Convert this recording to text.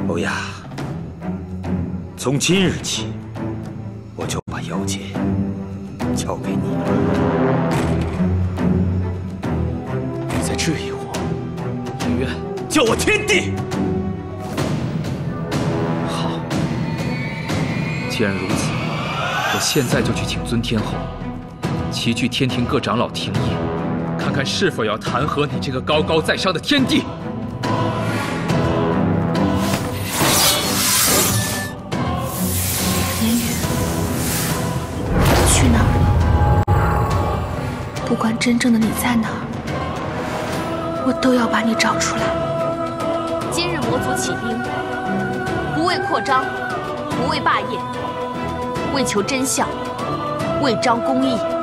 欧亚，从今日起，我就把妖界交给你了。 你在质疑我？颜渊，叫我天帝。好，既然如此，我现在就去请尊天后，齐聚天庭各长老庭议，看看是否要弹劾你这个高高在上的天帝。 不管真正的你在哪儿，我都要把你找出来。 今日魔族起兵，不为扩张，不为霸业，为求真相，为彰公义。